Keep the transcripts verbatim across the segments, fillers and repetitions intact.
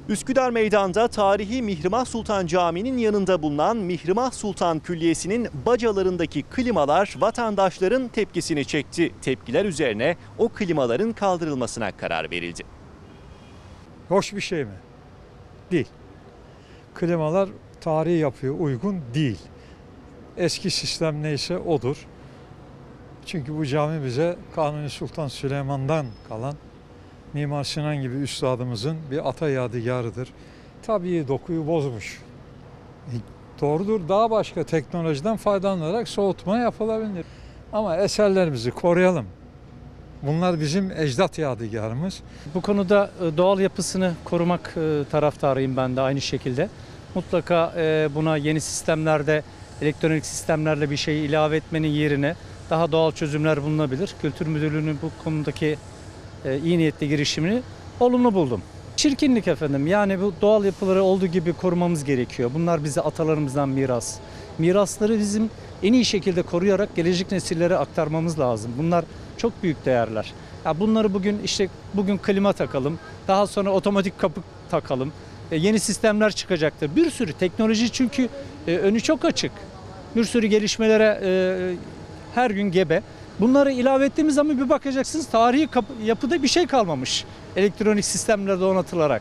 Üsküdar Meydan'da tarihi Mihrimah Sultan Camii'nin yanında bulunan Mihrimah Sultan Külliyesi'nin bacalarındaki klimalar vatandaşların tepkisini çekti. Tepkiler üzerine o klimaların kaldırılmasına karar verildi. Hoş bir şey mi? Değil. Klimalar tarihi yapıya uygun değil. Eski sistem neyse odur. Çünkü bu cami bize Kanuni Sultan Süleyman'dan kalan Mimar Sinan gibi üstadımızın bir ata yadigarıdır. Tabii dokuyu bozmuş. Doğrudur, daha başka teknolojiden faydalanarak soğutma yapılabilir. Ama eserlerimizi koruyalım. Bunlar bizim ecdat yadigarımız. Bu konuda doğal yapısını korumak taraftarıyım ben de aynı şekilde. Mutlaka buna yeni sistemlerde, elektronik sistemlerle bir şey ilave etmenin yerine daha doğal çözümler bulunabilir. Kültür Müdürlüğü'nün bu konudaki iyi niyetli girişimini olumlu buldum. Çirkinlik efendim, yani bu doğal yapıları olduğu gibi korumamız gerekiyor. Bunlar bize atalarımızdan miras. Mirasları bizim en iyi şekilde koruyarak gelecek nesillere aktarmamız lazım. Bunlar çok büyük değerler. Ya bunları bugün işte bugün klima takalım, daha sonra otomatik kapı takalım. E, yeni sistemler çıkacaktır. Bir sürü teknoloji çünkü e, önü çok açık. Bir sürü gelişmelere e, her gün gebe. Bunları ilave ettiğimiz zaman bir bakacaksınız tarihi yapıda bir şey kalmamış. Elektronik sistemlerde donatılarak.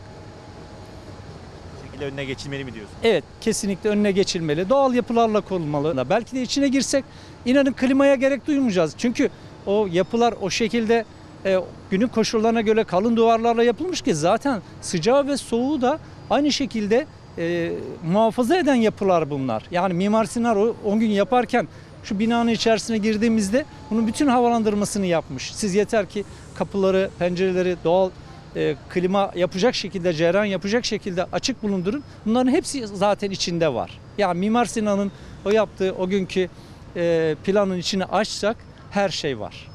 Bu şekilde önüne geçilmeli mi diyorsun? Evet, kesinlikle önüne geçilmeli. Doğal yapılarla korunmalı. Belki de içine girsek inanın klimaya gerek duymayacağız. Çünkü o yapılar o şekilde e, günün koşullarına göre kalın duvarlarla yapılmış ki zaten sıcağı ve soğuğu da aynı şekilde e, muhafaza eden yapılar bunlar. Yani Mimar Sinan o, o gün yaparken şu binanın içerisine girdiğimizde bunun bütün havalandırmasını yapmış. Siz yeter ki kapıları, pencereleri doğal e, klima yapacak şekilde, cereyan yapacak şekilde açık bulundurun. Bunların hepsi zaten içinde var. Yani Mimar Sinan'ın o yaptığı o günkü e, planın içine açsak her şey var.